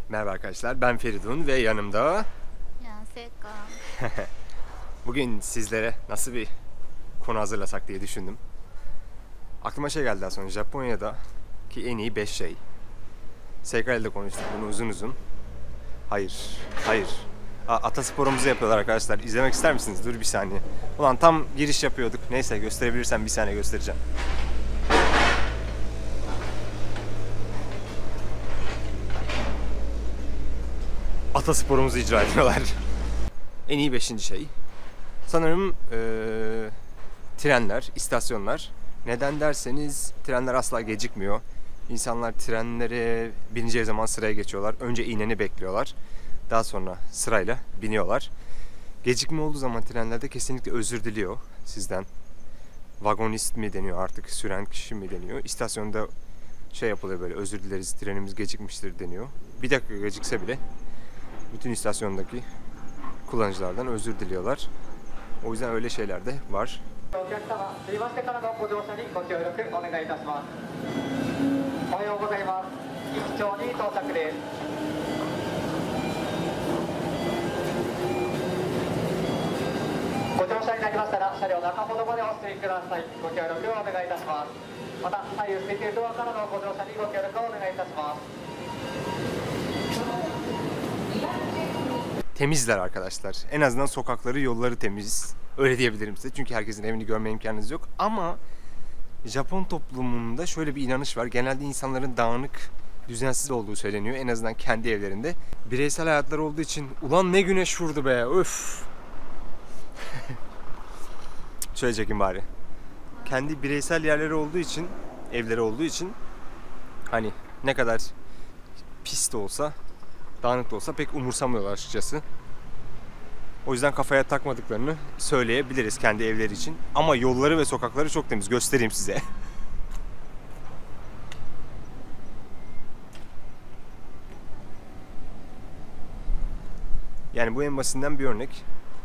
Merhaba arkadaşlar, ben Feridun ve yanımda Seka. bugün sizlere nasıl bir konu hazırlasak diye düşündüm. Aklıma şey geldi daha sonra, Japonya'daki en iyi 5 şey. Seka ile de konuştuk bunu uzun uzun. Hayır. Atasporumuzu yapıyorlar arkadaşlar. İzlemek ister misiniz? Dur bir saniye. Ulan tam giriş yapıyorduk. Neyse gösterebilirsem bir saniye göstereceğim. Atasporumuzu icra ediyorlar. En iyi 5. şey. Sanırım trenler, istasyonlar. Neden derseniz trenler asla gecikmiyor. İnsanlar trenlere bineceği zaman sıraya geçiyorlar. Önce ineni bekliyorlar. Daha sonra sırayla biniyorlar. Gecikme olduğu zaman trenlerde kesinlikle özür diliyor sizden. Vagonist mi deniyor artık, süren kişi mi deniyor. İstasyonda şey yapılıyor böyle, özür dileriz trenimiz gecikmiştir deniyor. Bir dakika gecikse bile bütün istasyondaki kullanıcılardan özür diliyorlar. O yüzden öyle şeyler de var. Temizler arkadaşlar. En azından sokakları, yolları temiz. Öyle diyebilirim size. Çünkü herkesin evini görme imkanınız yok. Ama Japon toplumunda şöyle bir inanış var. Genelde insanların dağınık, düzensiz olduğu söyleniyor. En azından kendi evlerinde. Bireysel hayatları olduğu için ulan ne güneş vurdu be. Öf. Şöyle çekeyim bari. Kendi bireysel yerleri olduğu için, evleri olduğu için hani ne kadar pis de olsa, dağınık da olsa pek umursamıyorlar açıkçası. O yüzden kafaya takmadıklarını söyleyebiliriz kendi evleri için. Ama yolları ve sokakları çok temiz. Göstereyim size. Yani bu en basitinden bir örnek.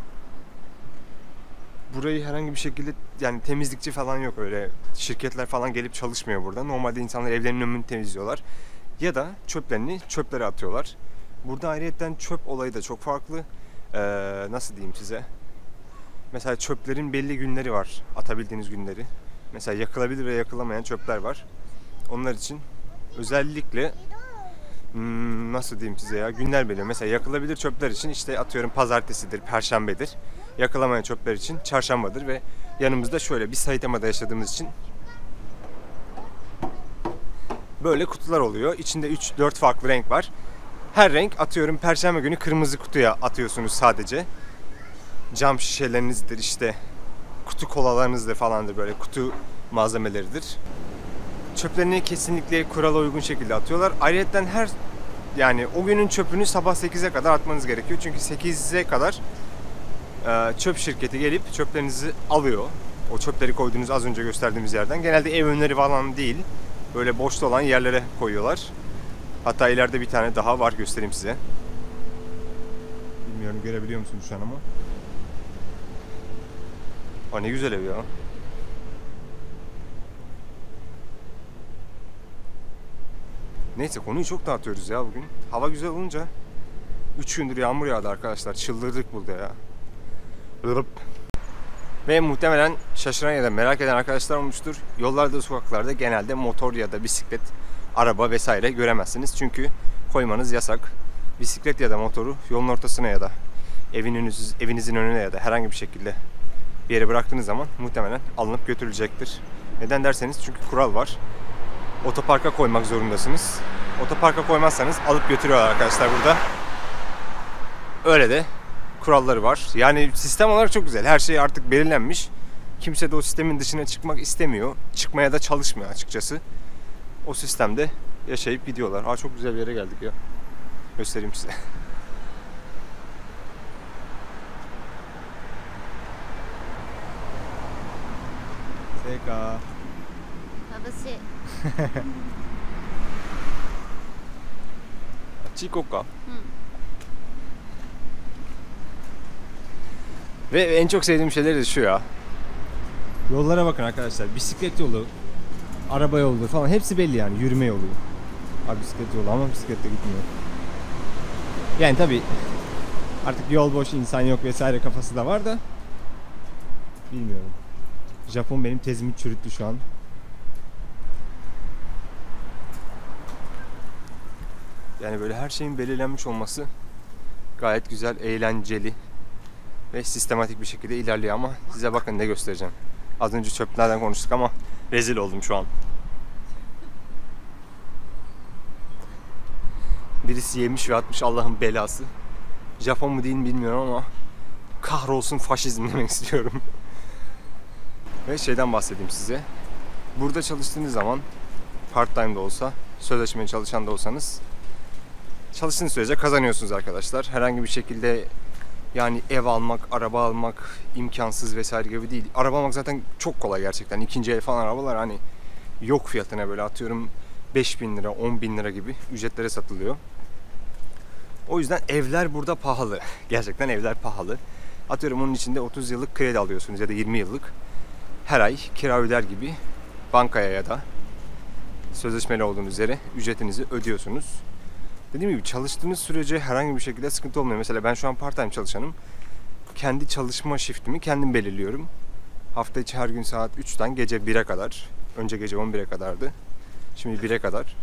Burayı herhangi bir şekilde yani temizlikçi falan yok, öyle şirketler falan gelip çalışmıyor burada. Normalde insanlar evlerinin önünü temizliyorlar. Ya da çöplerini çöplere atıyorlar. Burada ayrıyeten çöp olayı da çok farklı. Nasıl diyeyim size? Mesela çöplerin belli günleri var. Atabildiğiniz günleri. Mesela yakılabilir ve yakılamayan çöpler var. Onlar için özellikle nasıl diyeyim size ya, günler belirliyor. Mesela yakılabilir çöpler için işte atıyorum pazartesidir, perşembedir. Yakılamayan çöpler için çarşambadır ve yanımızda şöyle bir Saitama'da yaşadığımız için böyle kutular oluyor. İçinde 3-4 farklı renk var. Her renk atıyorum perşembe günü kırmızı kutuya atıyorsunuz sadece. Cam şişelerinizdir işte, kutu kolalarınızdır falandır, böyle kutu malzemeleridir. Çöplerini kesinlikle kurala uygun şekilde atıyorlar. Ayrıca yani o günün çöpünü sabah 8'e kadar atmanız gerekiyor. Çünkü 8'e kadar çöp şirketi gelip çöplerinizi alıyor. O çöpleri koyduğunuz az önce gösterdiğimiz yerden. Genelde ev önleri falan değil, böyle boşta olan yerlere koyuyorlar. Hatta ileride bir tane daha var, göstereyim size. Bilmiyorum görebiliyor musunuz şu an ama. Aa, ne güzel ev ya. Neyse, konuyu çok dağıtıyoruz ya bugün. Hava güzel olunca 3 gündür yağmur yağdı arkadaşlar. Çıldırdık burada ya. Ve muhtemelen şaşıran ya da merak eden arkadaşlar olmuştur. Yollarda, sokaklarda genelde motor ya da bisiklet, araba vesaire göremezsiniz. Çünkü koymanız yasak. Bisiklet ya da motoru yolun ortasına ya da evinizin önüne ya da herhangi bir şekilde bir yere bıraktığınız zaman muhtemelen alınıp götürülecektir. Neden derseniz çünkü kural var. Otoparka koymak zorundasınız. Otoparka koymazsanız alıp götürüyorlar arkadaşlar burada. Öyle de kuralları var. Yani sistem olarak çok güzel. Her şey artık belirlenmiş. Kimse de o sistemin dışına çıkmak istemiyor. Çıkmaya da çalışmıyor açıkçası. O sistemde yaşayıp gidiyorlar. Aa, çok güzel bir yere geldik ya. Göstereyim size. Seka. 眩しい。 Çikoka. Ve en çok sevdiğim şeyleri de şu ya. Yollara bakın arkadaşlar. Bisiklet yolu, araba yolu falan hepsi belli yani. Yürüme yolu. Abi bisiklet yolu ama bisikletle gitmiyor. Yani tabii artık yol boş, insan yok vesaire kafası da var da bilmiyorum. Japon benim tezimi çürüttü şu an. Yani böyle her şeyin belirlenmiş olması gayet güzel, eğlenceli ve sistematik bir şekilde ilerliyor ama size bakın ne göstereceğim. Az önce çöplerden konuştuk ama rezil oldum şu an. Birisi yemiş ve atmış, Allah'ın belası. Japon mu değil mi bilmiyorum ama kahrolsun faşizm demek istiyorum. Ve şeyden bahsedeyim size. Burada çalıştığınız zaman part time de olsa, sözleşmeli çalışan da olsanız çalıştığınız sürece kazanıyorsunuz arkadaşlar. Herhangi bir şekilde yani ev almak, araba almak imkansız vesaire gibi değil. Araba almak zaten çok kolay gerçekten. İkinci el falan arabalar hani yok fiyatına, böyle atıyorum 5.000 lira, 10.000 lira gibi ücretlere satılıyor. O yüzden evler burada pahalı. Gerçekten evler pahalı. Atıyorum onun içinde 30 yıllık kredi alıyorsunuz ya da 20 yıllık. Her ay kira öder gibi bankaya ya da sözleşmeli olduğunuz yere ücretinizi ödüyorsunuz. Dediğim gibi çalıştığınız sürece herhangi bir şekilde sıkıntı olmuyor. Mesela ben şu an part time çalışanım. Kendi çalışma shiftimi kendim belirliyorum. Hafta içi her gün saat 3'ten gece 1'e kadar. Önce gece 11'e kadardı. Şimdi 1'e kadar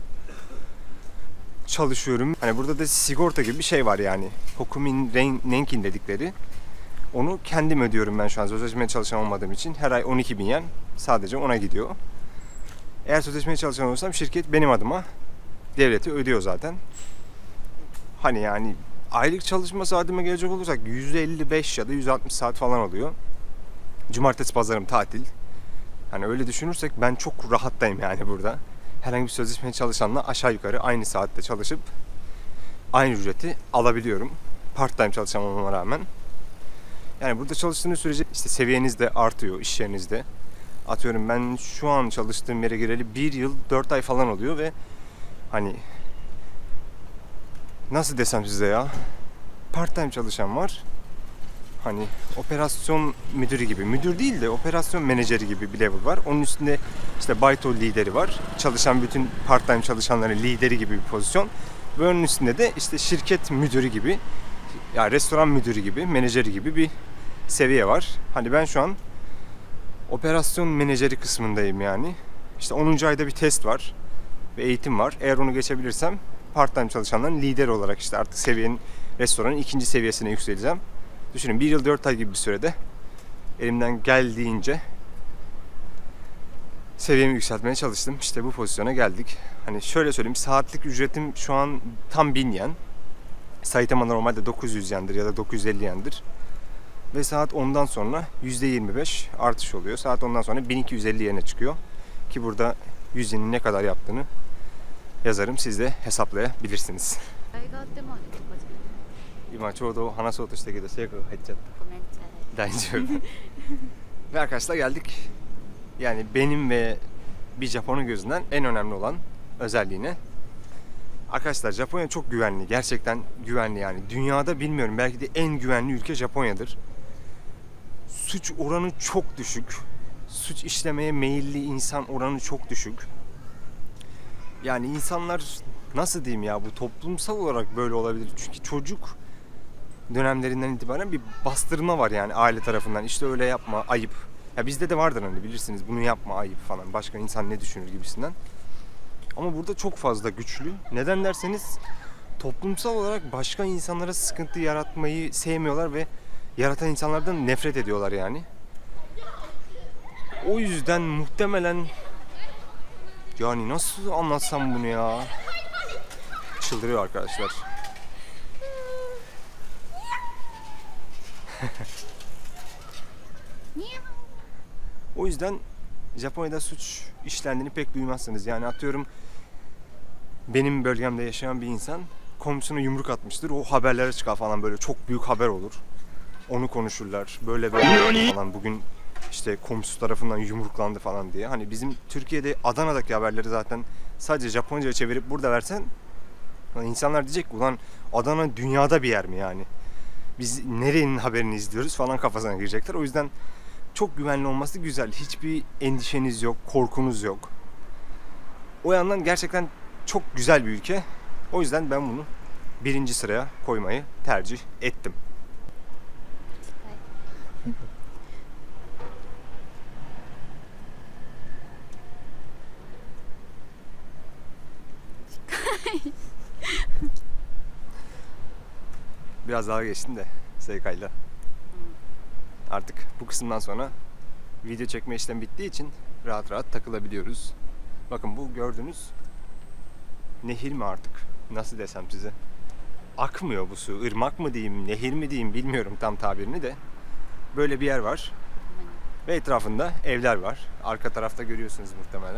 çalışıyorum. Hani burada da sigorta gibi bir şey var yani. Hokumin Renkin dedikleri. Onu kendim ödüyorum ben şu an sözleşmeli çalışan olmadığım için. Her ay 12.000 yen sadece ona gidiyor. Eğer sözleşmeli çalışan olursam şirket benim adıma devleti ödüyor zaten. Hani yani aylık çalışma saatime gelecek olursak 155 ya da 160 saat falan oluyor. Cumartesi pazarım tatil. Hani öyle düşünürsek ben çok rahattayım yani burada. Herhangi bir sözleşmeli çalışanla aşağı yukarı aynı saatte çalışıp aynı ücreti alabiliyorum. Part time çalışan olmama rağmen. Yani burada çalıştığınız sürece işte seviyeniz de artıyor iş yerinizde. Atıyorum ben şu an çalıştığım yere gireli 1 yıl 4 ay falan oluyor ve hani nasıl desem size ya, part time çalışan var. Hani operasyon müdürü gibi, müdür değil de operasyon menajeri gibi bir level var. Onun üstünde işte Baito lideri var. Çalışan bütün part time çalışanların lideri gibi bir pozisyon. Ve onun üstünde de işte şirket müdürü gibi, ya restoran müdürü gibi, menajeri gibi bir seviye var. Hani ben şu an operasyon menajeri kısmındayım yani. İşte 10. ayda bir test var ve eğitim var. Eğer onu geçebilirsem part time çalışanların lideri olarak işte artık seviyenin, restoranın 2. seviyesine yükseleceğim. Düşünün 1 yıl 4 ay gibi bir sürede elimden geldiğince seviyemi yükseltmeye çalıştım. İşte bu pozisyona geldik. Hani şöyle söyleyeyim, saatlik ücretim şu an tam 1000 yen. Saitama'da normalde 900 yendir ya da 950 yendir. Ve saat 10'dan sonra %25 artış oluyor. Saat 10'dan sonra 1250 yene çıkıyor. Ki burada 100 yenin ne kadar yaptığını yazarım. Siz de hesaplayabilirsiniz. 大があってもあれとかじゃない。 今ちょうど話そうとしたけど性格が入っちゃった。 ごめんちゃい。 大丈夫. Ve arkadaşlar geldik. Yani benim ve bir Japon'un gözünden en önemli olan özelliğine. Arkadaşlar Japonya çok güvenli. Gerçekten güvenli yani. Dünyada bilmiyorum, belki de en güvenli ülke Japonya'dır. Suç oranı çok düşük. Suç işlemeye meyilli insan oranı çok düşük. Yani insanlar nasıl diyeyim ya, bu toplumsal olarak böyle olabilir. Çünkü çocuk dönemlerinden itibaren bir bastırma var yani aile tarafından. İşte öyle yapma, ayıp. Ya bizde de vardır hani, bilirsiniz, bunu yapma, ayıp falan. Başka insan ne düşünür gibisinden. Ama burada çok fazla güçlü. Neden derseniz toplumsal olarak başka insanlara sıkıntı yaratmayı sevmiyorlar ve yaratan insanlardan nefret ediyorlar yani. O yüzden muhtemelen, yani nasıl anlatsam bunu ya? Çıldırıyor arkadaşlar. O yüzden Japonya'da suç işlendiğini pek duymazsınız. Yani atıyorum benim bölgemde yaşayan bir insan komşusuna yumruk atmıştır. O haberlere çıkar falan, böyle çok büyük haber olur. Onu konuşurlar. Böyle falan, bugün işte komşusu tarafından yumruklandı falan diye. Hani bizim Türkiye'de Adana'daki haberleri zaten sadece Japonca'ya çevirip burada versen insanlar diyecek ki ulan Adana dünyada bir yer mi yani? Biz nerenin haberini izliyoruz falan kafasına girecekler. O yüzden çok güvenli olması güzel. Hiçbir endişeniz yok, korkunuz yok. O yandan gerçekten çok güzel bir ülke. O yüzden ben bunu birinci sıraya koymayı tercih ettim. 近い Biraz daha geçtim de Seika'yla. Artık bu kısımdan sonra video çekme işlemi bittiği için rahat rahat takılabiliyoruz. Bakın bu gördüğünüz nehir mi artık? Nasıl desem size? Akmıyor bu su. Irmak mı diyeyim, nehir mi diyeyim bilmiyorum tam tabirini de. Böyle bir yer var. Ve etrafında evler var. Arka tarafta görüyorsunuz muhtemelen.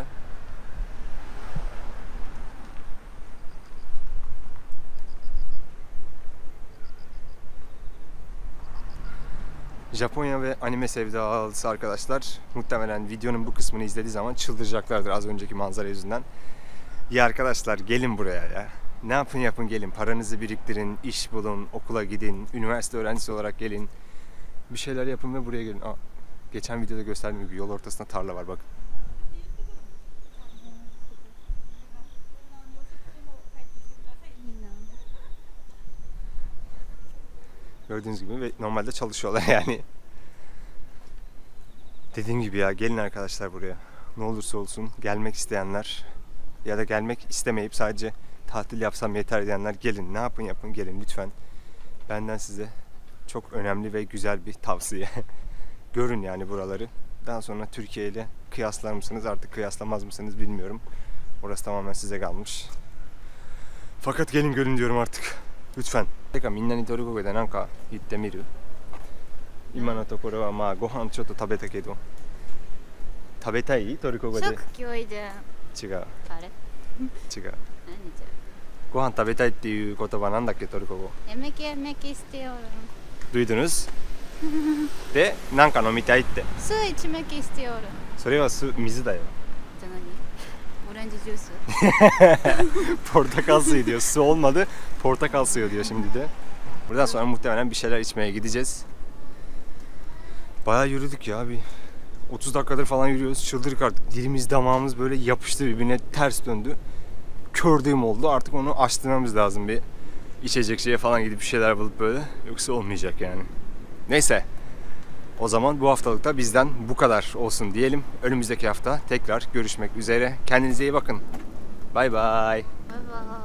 Japonya ve anime sevdalısı arkadaşlar muhtemelen videonun bu kısmını izlediği zaman çıldıracaklardır az önceki manzara yüzünden. Ya arkadaşlar gelin buraya ya. Ne yapın yapın gelin. Paranızı biriktirin, iş bulun, okula gidin, üniversite öğrencisi olarak gelin. Bir şeyler yapın ve buraya gelin. Geçen videoda gösterdiğim gibi yol ortasında tarla var bakın. Gördüğünüz gibi ve normalde çalışıyorlar yani. Dediğim gibi ya gelin arkadaşlar buraya. Ne olursa olsun gelmek isteyenler ya da gelmek istemeyip sadece tatil yapsam yeter diyenler gelin. Ne yapın yapın gelin lütfen. Benden size çok önemli ve güzel bir tavsiye. Görün yani buraları. Daha sonra Türkiye ile kıyaslar mısınız artık kıyaslamaz mısınız bilmiyorum. Orası tamamen size kalmış. Fakat gelin görün diyorum artık. Lütfen. てかみんなにトルコ語で何か言ってみる？今のところはまあご飯ちょっと食べたけど食べたいトルコ語で食教育で違うあれ違う何じゃご飯食べたいっていう言葉なんだっけトルコ語 yemek yemek istiyorum duydunuz でなんか飲みたいって su içmek istiyorum それは水だよじゃ何オレンジジュース portakal suyu diyor su olmadı portakal suyu diyor şimdi de buradan sonra muhtemelen bir şeyler içmeye gideceğiz bayağı yürüdük ya bir 30 dakikadır falan yürüyoruz çıldırdık artık dilimiz damağımız böyle yapıştı birbirine ters döndü kördüğüm oldu artık onu açtırmamız lazım bir içecek şeye falan gidip bir şeyler bulup böyle yoksa olmayacak yani neyse o zaman bu haftalıkta bizden bu kadar olsun diyelim önümüzdeki hafta tekrar görüşmek üzere kendinize iyi bakın bay bay bye bye